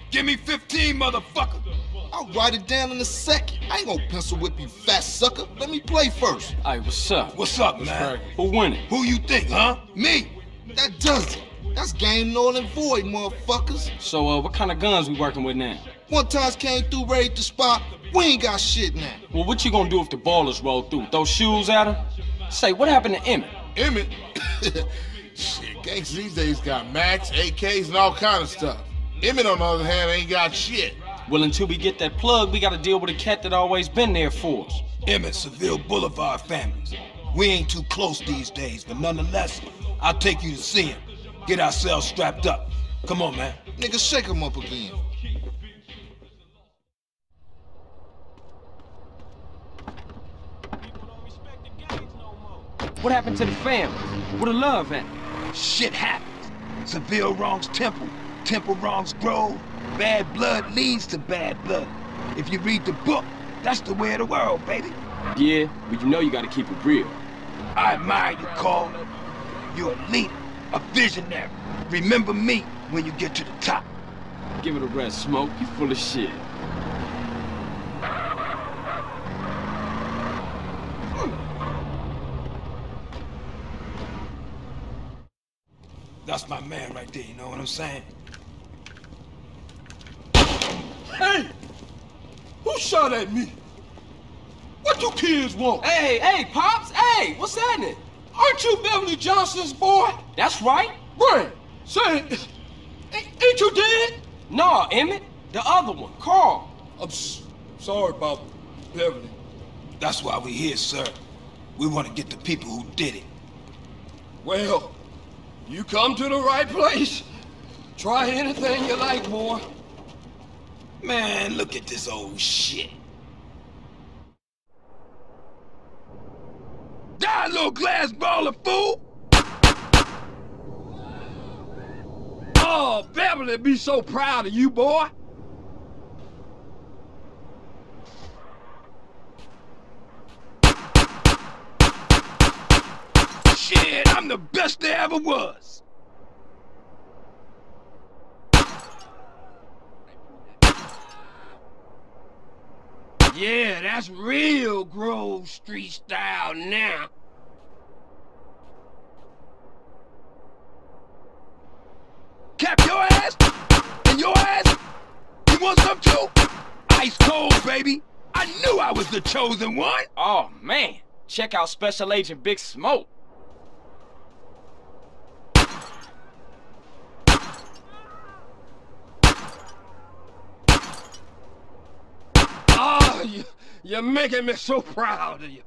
Give me 15, motherfucker. I'll write it down in a second. I ain't gonna pencil whip you, fat sucker. Let me play first. Hey, what's up? What's up, man? Who winning? Who you think, huh? Me. That does it. That's game null and void, motherfuckers. So, what kind of guns we working with now? One times came through ready to spot. We ain't got shit now. Well, what you gonna do if the ballers roll through? Throw shoes at her? Say, what happened to Emmett? Emmett? Shit, gangsters these days got Macs, AKs, and all kind of stuff. Emmett, on the other hand, ain't got shit. Well, until we get that plug, we gotta deal with a cat that always been there for us. Emmett, Seville Boulevard families. We ain't too close these days, but nonetheless, I'll take you to see him. Get ourselves strapped up. Come on, man. Nigga, shake him up again. What happened to the family? Where the love at? Shit happens. Seville wrongs Temple. Temple wrongs Grove. Bad blood leads to bad blood. If you read the book, that's the way of the world, baby. Yeah, but you know you gotta keep it real. I admire you, Carl. You're a leader, a visionary. Remember me when you get to the top. Give it a rest, Smoke. You full of shit. That's my man right there, you know what I'm saying? Hey! Who shot at me? What you kids want? Hey, Pops! Hey, what's happening? Aren't you Beverly Johnson's boy? That's right. Brian, say, ain't you dead? No, Emmett. The other one, Carl. I'm sorry about Beverly. That's why we're here, sir. We want to get the people who did it. Well, you come to the right place. Try anything you like, boy. Man, look at this old shit. Die, little glass baller, fool! Oh, Beverly be so proud of you, boy. Shit, I'm the best there ever was. Yeah, that's real Grove Street style now. Cap your ass? And your ass? You want some too? Ice cold, baby. I knew I was the chosen one. Oh, man. Check out Special Agent Big Smoke. Oh, you're making me so proud of you.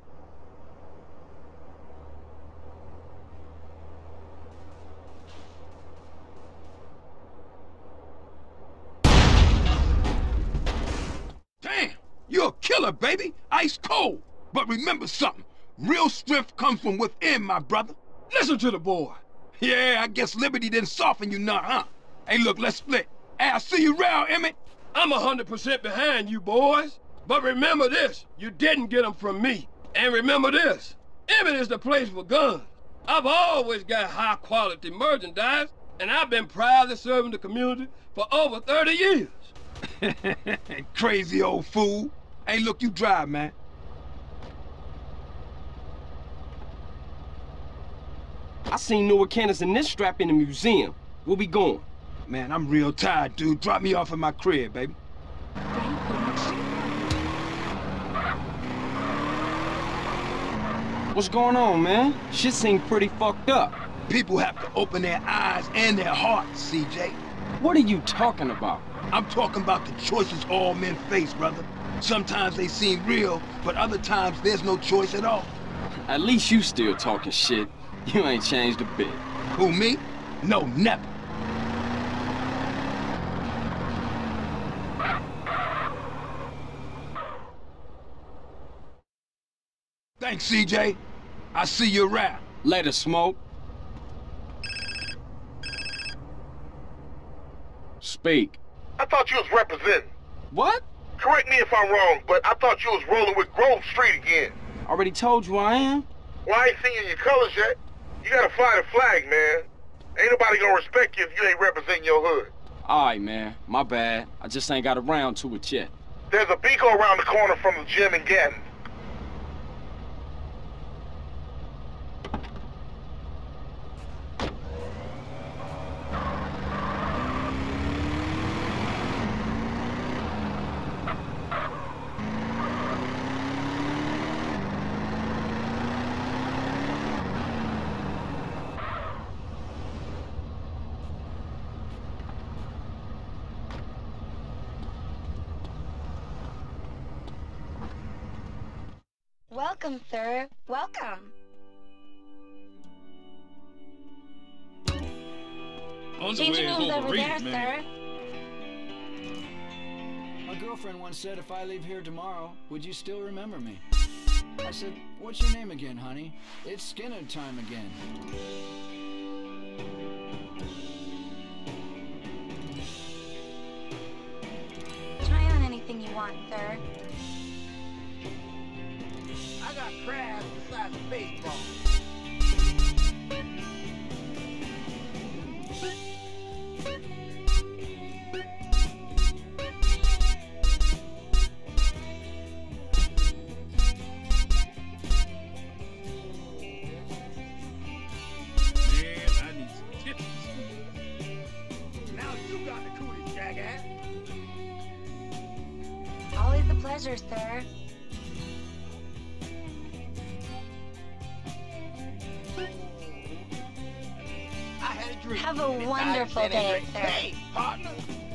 Damn, you're a killer, baby. Ice cold. But remember something. Real strength comes from within, my brother. Listen to the boy. Yeah, I guess Liberty didn't soften you none, huh? Hey, look, let's split. Hey, I'll see you around, Emmett. I'm 100% behind you boys. But remember this, you didn't get them from me. And remember this, Emmett is the place for guns. I've always got high quality merchandise, and I've been proudly serving the community for over 30 years. Crazy old fool. Hey, look, you drive, man. I seen newer cannons in this strap in the museum. Where we going? Man, I'm real tired, dude. Drop me off at my crib, baby. What's going on, man? Shit seems pretty fucked up. People have to open their eyes and their hearts, CJ. What are you talking about? I'm talking about the choices all men face, brother. Sometimes they seem real, but other times there's no choice at all. At least you still talking shit. You ain't changed a bit. Who, me? No, never. Thanks, CJ. I'll see you around. Later, Smoke. Speak. I thought you was representing. What? Correct me if I'm wrong, but I thought you was rolling with Grove Street again. Already told you I am. Well, I ain't seen your colors yet. You gotta fly the flag, man. Ain't nobody gonna respect you if you ain't representing your hood. All right, man. My bad. I just ain't got around to it yet. There's a Pico around the corner from the gym in Gatton. Welcome, sir. Welcome. Changing rooms over there, sir. My girlfriend once said if I leave here tomorrow, would you still remember me? I said, what's your name again, honey? It's Skinner time again. Try on anything you want, sir. I got crabs the size of baseball. Man, I need some tips. Now you got the cooties, jackass. Always a pleasure, sir. I had a dream. Have a And I wonderful said, day, sir. Hey, partner.